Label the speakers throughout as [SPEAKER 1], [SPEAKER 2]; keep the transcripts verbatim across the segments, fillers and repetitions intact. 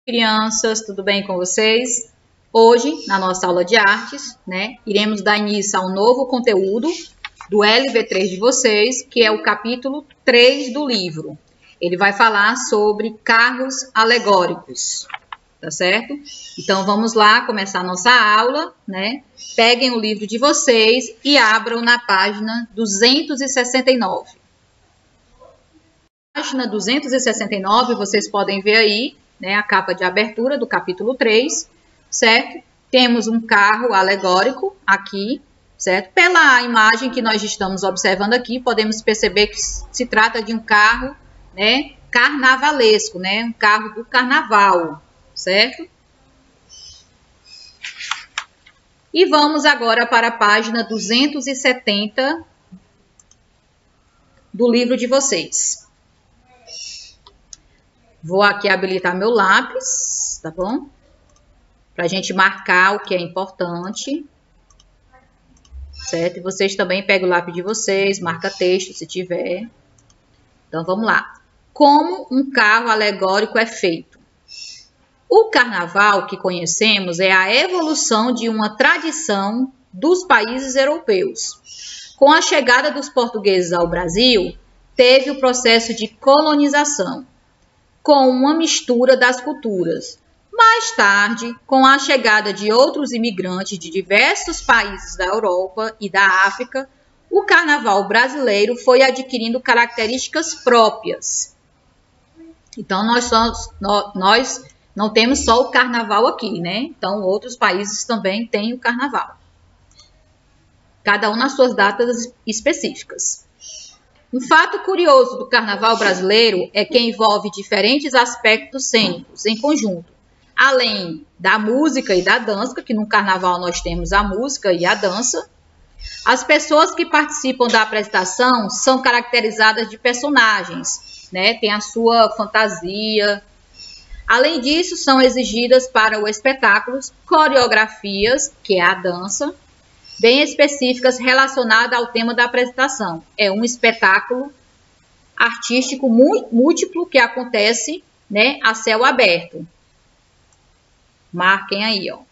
[SPEAKER 1] Crianças, tudo bem com vocês? Hoje, na nossa aula de artes, né, iremos dar início a um novo conteúdo do L V três de vocês, que é o capítulo três do livro. Ele vai falar sobre carros alegóricos, tá certo? Então, vamos lá começar a nossa aula, né? Peguem o livro de vocês e abram na página duzentos e sessenta e nove. Página duzentos e sessenta e nove, vocês podem ver aí, né, a capa de abertura do capítulo três, certo? Temos um carro alegórico aqui, certo? Pela imagem que nós estamos observando aqui, podemos perceber que se trata de um carro, né, carnavalesco, né? Um carro do carnaval, certo? E vamos agora para a página duzentos e setenta do livro de vocês. Vou aqui habilitar meu lápis, tá bom? Para a gente marcar o que é importante, certo? E vocês também pegam o lápis de vocês, marca texto se tiver. Então, vamos lá. Como um carro alegórico é feito? O carnaval que conhecemos é a evolução de uma tradição dos países europeus. Com a chegada dos portugueses ao Brasil, teve o processo de colonização, com uma mistura das culturas. Mais tarde, com a chegada de outros imigrantes de diversos países da Europa e da África, o carnaval brasileiro foi adquirindo características próprias. Então, nós, somos, nós não temos só o carnaval aqui, né? Então, outros países também têm o carnaval. Cada um nas suas datas específicas. Um fato curioso do carnaval brasileiro é que envolve diferentes aspectos cênicos em conjunto. Além da música e da dança, que no carnaval nós temos a música e a dança, as pessoas que participam da apresentação são caracterizadas de personagens, né? Tem a sua fantasia. Além disso, são exigidas para o espetáculo coreografias, que é a dança, bem específicas relacionadas ao tema da apresentação. É um espetáculo artístico múltiplo que acontece, né, a céu aberto. Marquem aí, ó.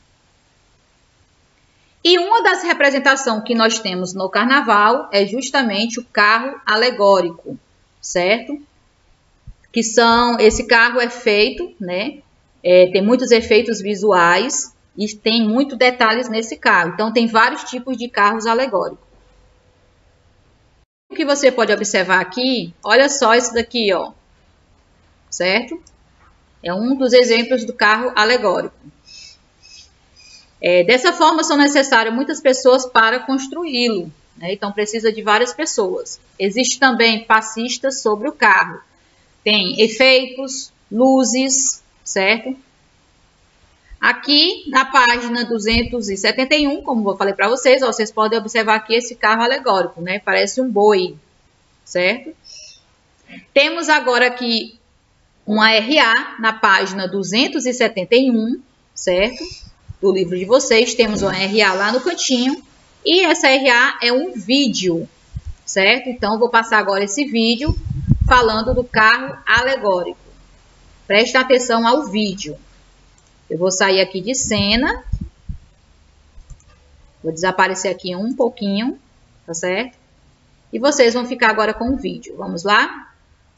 [SPEAKER 1] E uma das representações que nós temos no carnaval é justamente o carro alegórico, certo? Que são, esse carro é feito, né, é, tem muitos efeitos visuais, e tem muitos detalhes nesse carro. Então, tem vários tipos de carros alegóricos. O que você pode observar aqui, olha só esse daqui, ó. Certo? É um dos exemplos do carro alegórico. É, dessa forma, são necessárias muitas pessoas para construí-lo, né? Então, precisa de várias pessoas. Existe também passistas sobre o carro. Tem efeitos, luzes, certo? Aqui, na página duzentos e setenta e um, como eu falei para vocês, ó, vocês podem observar aqui esse carro alegórico, né? Parece um boi, certo? Temos agora aqui uma R A na página duzentos e setenta e um, certo? Do livro de vocês, temos uma R A lá no cantinho. E essa R A é um vídeo, certo? Então, eu vou passar agora esse vídeo falando do carro alegórico. Preste atenção ao vídeo. Eu vou sair aqui de cena. Vou desaparecer aqui um pouquinho, tá certo? E vocês vão ficar agora com o vídeo. Vamos lá?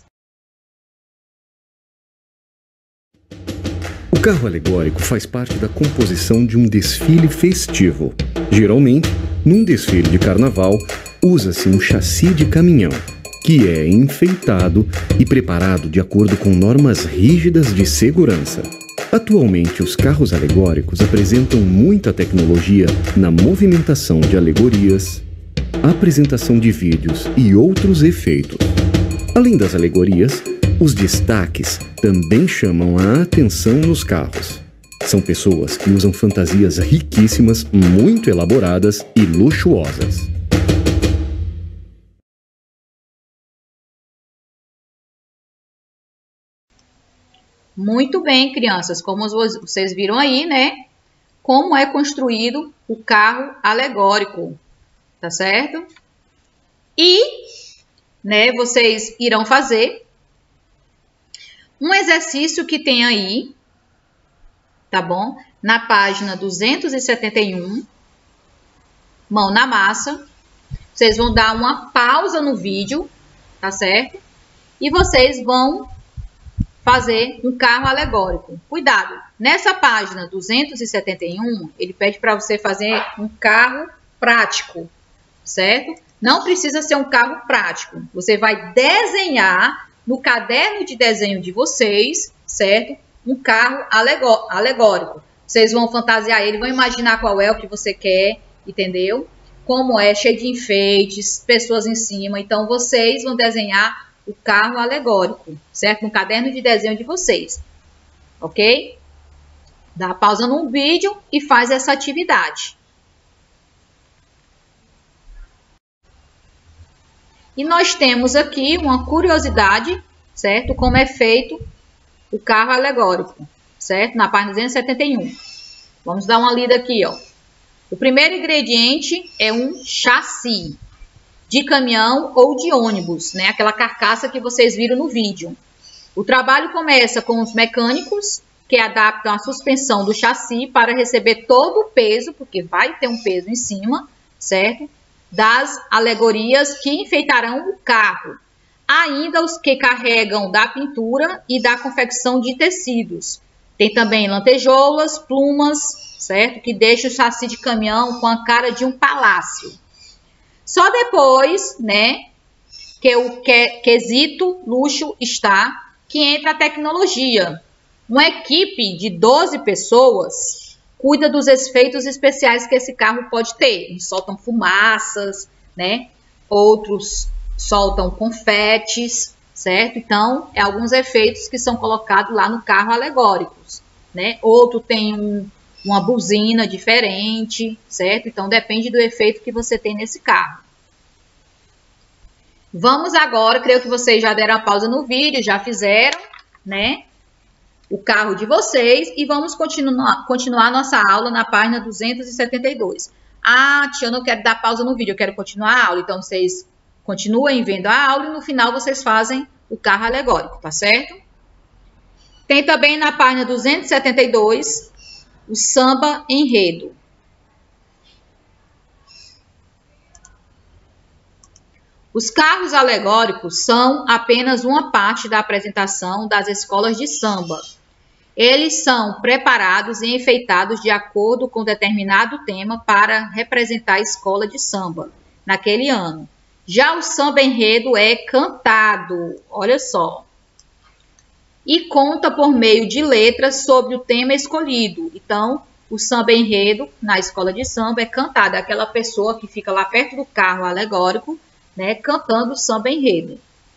[SPEAKER 2] O carro alegórico faz parte da composição de um desfile festivo. Geralmente, num desfile de carnaval, usa-se um chassi de caminhão, que é enfeitado e preparado de acordo com normas rígidas de segurança. Atualmente, os carros alegóricos apresentam muita tecnologia na movimentação de alegorias, apresentação de vídeos e outros efeitos. Além das alegorias, os destaques também chamam a atenção nos carros. São pessoas que usam fantasias riquíssimas, muito elaboradas e luxuosas.
[SPEAKER 1] Muito bem, crianças, como vocês viram aí, né? Como é construído o carro alegórico, tá certo? E, né, vocês irão fazer um exercício que tem aí, tá bom? Na página duzentos e setenta e um, Mão na Massa. Vocês vão dar uma pausa no vídeo, tá certo? E vocês vão fazer um carro alegórico. Cuidado, nessa página duzentos e setenta e um, ele pede para você fazer um carro prático, certo? Não precisa ser um carro prático. Você vai desenhar no caderno de desenho de vocês, certo? Um carro alegórico. Vocês vão fantasiar ele, vão imaginar qual é o que você quer, entendeu? Como é, cheio de enfeites, pessoas em cima. Então, vocês vão desenhar o carro alegórico, certo? No caderno de desenho de vocês, ok? Dá pausa no vídeo e faz essa atividade. E nós temos aqui uma curiosidade, certo? Como é feito o carro alegórico, certo? Na página duzentos e setenta e um. Vamos dar uma lida aqui, ó. O primeiro ingrediente é um chassi de caminhão ou de ônibus, né? Aquela carcaça que vocês viram no vídeo. O trabalho começa com os mecânicos que adaptam a suspensão do chassi para receber todo o peso, porque vai ter um peso em cima, certo? Das alegorias que enfeitarão o carro. Ainda os que carregam da pintura e da confecção de tecidos. Tem também lantejoulas, plumas, certo? Que deixa o chassi de caminhão com a cara de um palácio. Só depois, né, que o quesito luxo está, que entra a tecnologia. Uma equipe de doze pessoas cuida dos efeitos especiais que esse carro pode ter. Uns soltam fumaças, né? Outros soltam confetes, certo? Então, é alguns efeitos que são colocados lá no carro alegóricos, né? Outro tem um, uma buzina diferente, certo? Então, depende do efeito que você tem nesse carro. Vamos agora, creio que vocês já deram a pausa no vídeo, já fizeram, né? O carro de vocês e vamos continuar, continuar nossa aula na página duzentos e setenta e dois. Ah, tia, eu não quero dar pausa no vídeo, eu quero continuar a aula. Então, vocês continuem vendo a aula e no final vocês fazem o carro alegórico, tá certo? Tem também na página duzentos e setenta e dois o samba enredo. Os carros alegóricos são apenas uma parte da apresentação das escolas de samba. Eles são preparados e enfeitados de acordo com determinado tema para representar a escola de samba naquele ano. Já o samba enredo é cantado, olha só, e conta por meio de letras sobre o tema escolhido. Então, o samba enredo na escola de samba é cantado, é aquela pessoa que fica lá perto do carro alegórico, né, cantando o samba enredo.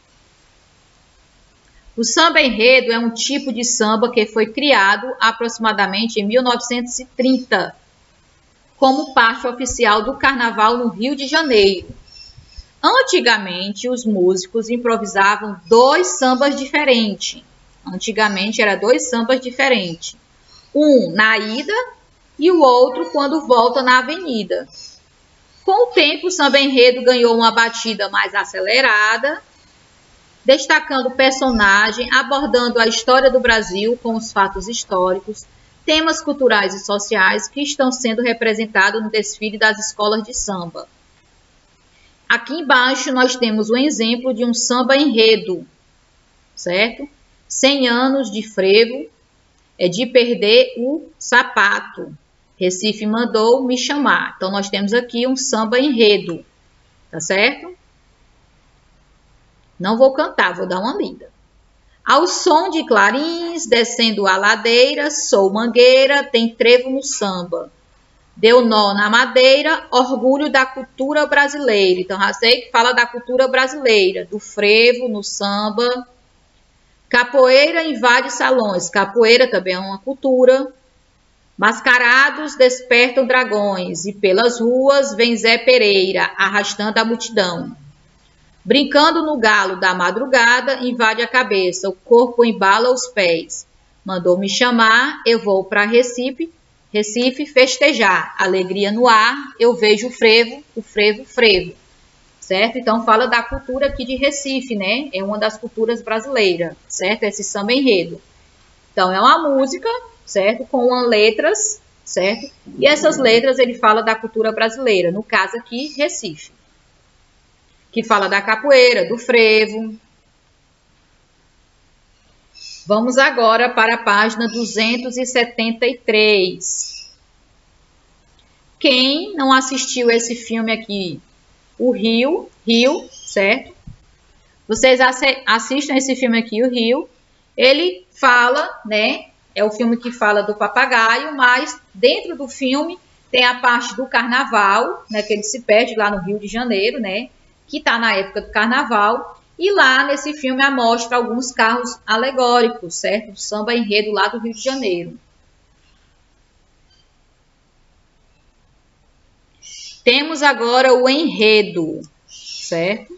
[SPEAKER 1] O samba enredo é um tipo de samba que foi criado aproximadamente em mil novecentos e trinta, como parte oficial do Carnaval no Rio de Janeiro. Antigamente, os músicos improvisavam dois sambas diferentes. Antigamente, era dois sambas diferentes. Um na ida e o outro quando volta na avenida. Com o tempo, o samba enredo ganhou uma batida mais acelerada, destacando o personagem, abordando a história do Brasil com os fatos históricos, temas culturais e sociais que estão sendo representados no desfile das escolas de samba. Aqui embaixo nós temos um exemplo de um samba enredo, certo? cem anos de frevo, é de perder o sapato. Recife mandou me chamar. Então, nós temos aqui um samba enredo, tá certo? Não vou cantar, vou dar uma lida. Ao som de clarins, descendo a ladeira, sou mangueira, tem trevo no samba. Deu nó na madeira, orgulho da cultura brasileira. Então, já sei que fala da cultura brasileira, do frevo no samba. Capoeira invade salões. Capoeira também é uma cultura. Mascarados despertam dragões, e pelas ruas vem Zé Pereira, arrastando a multidão. Brincando no galo da madrugada, invade a cabeça, o corpo embala os pés. Mandou me chamar, eu vou para Recife, Recife festejar. Alegria no ar, eu vejo o frevo, o frevo, frevo. Certo? Então, fala da cultura aqui de Recife, né? É uma das culturas brasileiras, certo? Esse samba enredo. Então, é uma música, certo? Com uma letras, certo? E essas letras ele fala da cultura brasileira, no caso aqui, Recife. Que fala da capoeira, do frevo. Vamos agora para a página duzentos e setenta e três. Quem não assistiu esse filme aqui? O Rio, Rio, certo? Vocês assistam esse filme aqui, o Rio. Ele fala, né? É o filme que fala do papagaio, mas dentro do filme tem a parte do carnaval, né? Que ele se perde lá no Rio de Janeiro, né? Que está na época do carnaval. E lá nesse filme mostra alguns carros alegóricos, certo? Do samba enredo lá do Rio de Janeiro. Temos agora o enredo, certo?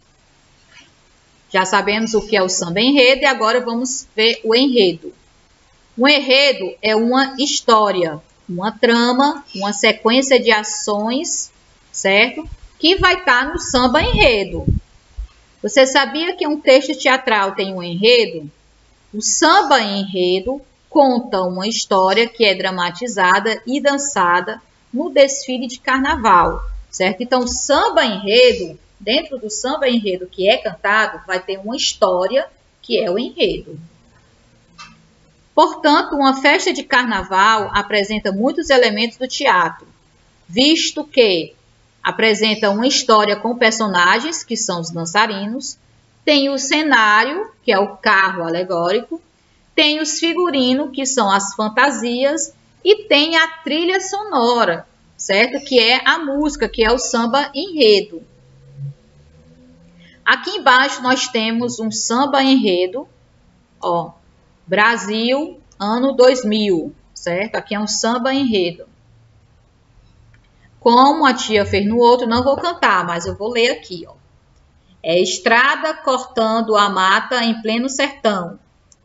[SPEAKER 1] Já sabemos o que é o samba enredo e agora vamos ver o enredo. O enredo é uma história, uma trama, uma sequência de ações, certo? Que vai estar no samba enredo. Você sabia que um texto teatral tem um enredo? O samba enredo conta uma história que é dramatizada e dançada no desfile de carnaval, certo? Então, o samba enredo, dentro do samba enredo que é cantado, vai ter uma história que é o enredo. Portanto, uma festa de carnaval apresenta muitos elementos do teatro, visto que apresenta uma história com personagens, que são os dançarinos, tem o cenário, que é o carro alegórico, tem os figurinos, que são as fantasias, e tem a trilha sonora, certo? Que é a música, que é o samba enredo. Aqui embaixo nós temos um samba enredo, ó, Brasil, ano dois mil, certo? Aqui é um samba enredo. Como a tia fez no outro, não vou cantar, mas eu vou ler aqui, ó. É estrada cortando a mata em pleno sertão.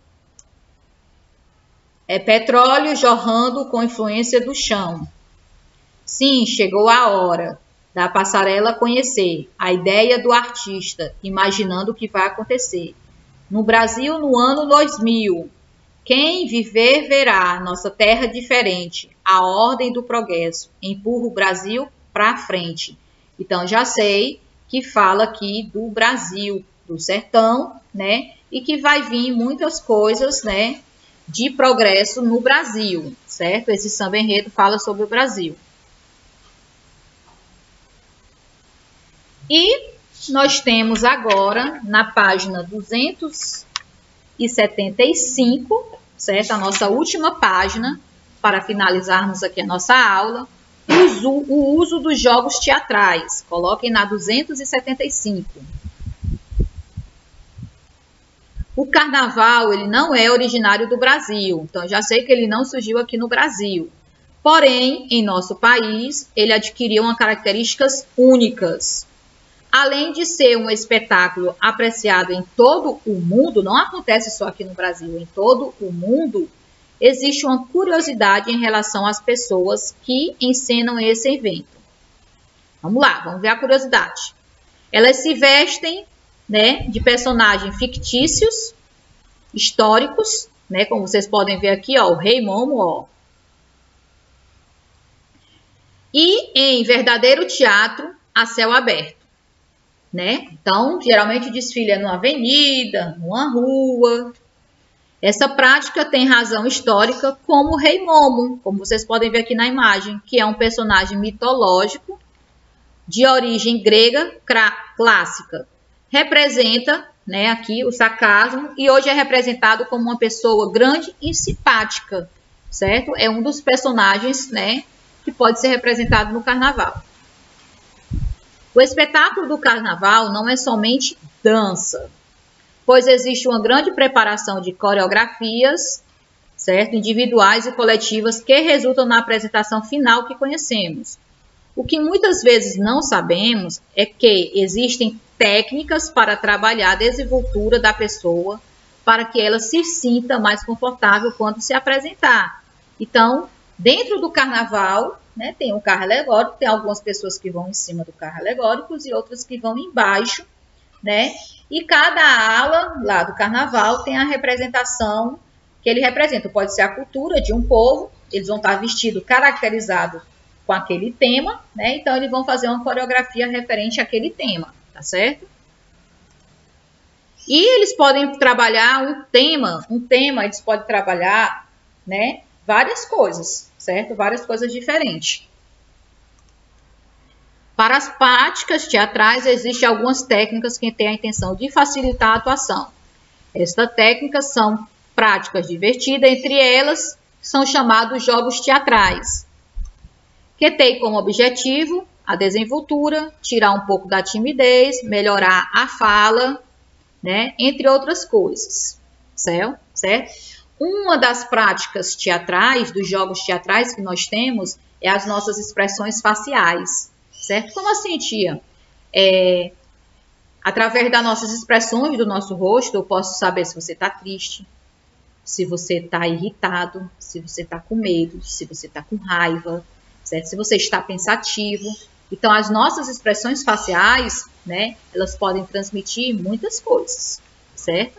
[SPEAKER 1] É petróleo jorrando com influência do chão. Sim, chegou a hora da passarela conhecer a ideia do artista, imaginando o que vai acontecer. No Brasil, no ano dois mil, quem viver verá nossa terra diferente, a ordem do progresso, empurra o Brasil para frente. Então, já sei que fala aqui do Brasil, do sertão, né? E que vai vir muitas coisas, né? De progresso no Brasil, certo? Esse samba enredo fala sobre o Brasil. E nós temos agora, na página duzentos e setenta e cinco, certo? A nossa última página, para finalizarmos aqui a nossa aula, o uso dos jogos teatrais. Coloquem na duzentos e setenta e cinco. O carnaval, ele não é originário do Brasil, então já sei que ele não surgiu aqui no Brasil. Porém, em nosso país, ele adquiriu uma características únicas. Além de ser um espetáculo apreciado em todo o mundo, não acontece só aqui no Brasil, em todo o mundo, existe uma curiosidade em relação às pessoas que encenam esse evento. Vamos lá, vamos ver a curiosidade. Elas se vestem, né, de personagens fictícios, históricos, né, como vocês podem ver aqui, ó, o Rei Momo, ó. E em verdadeiro teatro a céu aberto, né? Então, geralmente o desfile é numa avenida, numa rua. Essa prática tem razão histórica como o Rei Momo, como vocês podem ver aqui na imagem, que é um personagem mitológico de origem grega clássica. Representa, né, aqui o sarcasmo e hoje é representado como uma pessoa grande e simpática, certo? É um dos personagens, né, que pode ser representado no carnaval. O espetáculo do carnaval não é somente dança, pois existe uma grande preparação de coreografias, certo? Individuais e coletivas que resultam na apresentação final que conhecemos. O que muitas vezes não sabemos é que existem técnicas para trabalhar a desenvoltura da pessoa para que ela se sinta mais confortável quando se apresentar. Então, dentro do carnaval, né, tem um carro alegórico, tem algumas pessoas que vão em cima do carro alegórico e outras que vão embaixo, né? E cada ala lá do carnaval tem a representação que ele representa. Pode ser a cultura de um povo, eles vão estar vestidos, caracterizados com aquele tema, né? Então, eles vão fazer uma coreografia referente àquele tema, tá certo? E eles podem trabalhar um tema, um tema, eles podem trabalhar, né, várias coisas, certo? Várias coisas diferentes. Para as práticas teatrais, existem algumas técnicas que têm a intenção de facilitar a atuação. Estas técnicas são práticas divertidas, entre elas são chamados jogos teatrais, que tem como objetivo a desenvoltura, tirar um pouco da timidez, melhorar a fala, né, entre outras coisas, certo? Uma das práticas teatrais, dos jogos teatrais que nós temos, é as nossas expressões faciais, certo? Como assim, tia? É, através das nossas expressões do nosso rosto, eu posso saber se você está triste, se você está irritado, se você está com medo, se você está com raiva, certo? Se você está pensativo. Então, as nossas expressões faciais, né, elas podem transmitir muitas coisas, certo?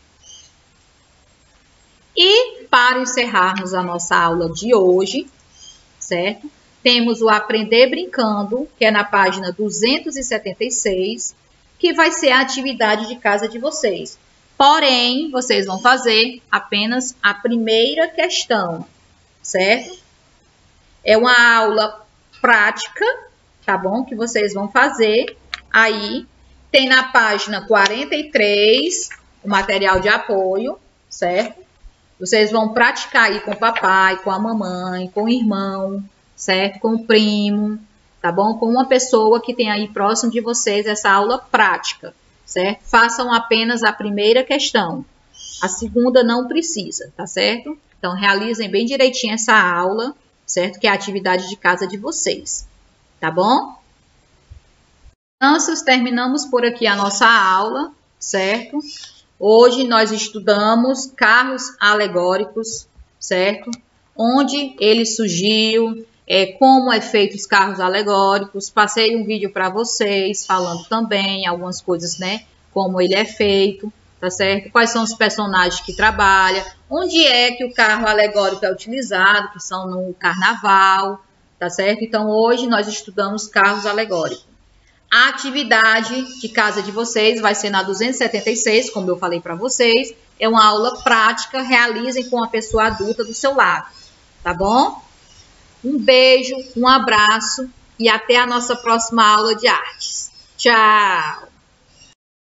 [SPEAKER 1] E, para encerrarmos a nossa aula de hoje, certo? Temos o Aprender Brincando, que é na página duzentos e setenta e seis, que vai ser a atividade de casa de vocês. Porém, vocês vão fazer apenas a primeira questão, certo? É uma aula prática, tá bom? Que vocês vão fazer aí. Tem na página quarenta e três o material de apoio, certo? Vocês vão praticar aí com o papai, com a mamãe, com o irmão, certo? Com o primo, tá bom? Com uma pessoa que tem aí próximo de vocês essa aula prática, certo? Façam apenas a primeira questão. A segunda não precisa, tá certo? Então, realizem bem direitinho essa aula, certo? Que é a atividade de casa de vocês, tá bom? Crianças, terminamos por aqui a nossa aula, certo? Hoje nós estudamos carros alegóricos, certo? Onde ele surgiu, é, como é feito os carros alegóricos. Passei um vídeo para vocês falando também algumas coisas, né? Como ele é feito, tá certo? Quais são os personagens que trabalham, onde é que o carro alegórico é utilizado, que são no carnaval, tá certo? Então, hoje nós estudamos carros alegóricos. A atividade de casa de vocês vai ser na duzentos e setenta e seis, como eu falei para vocês. É uma aula prática, realizem com a pessoa adulta do seu lado, tá bom? Um beijo, um abraço e até a nossa próxima aula de artes. Tchau!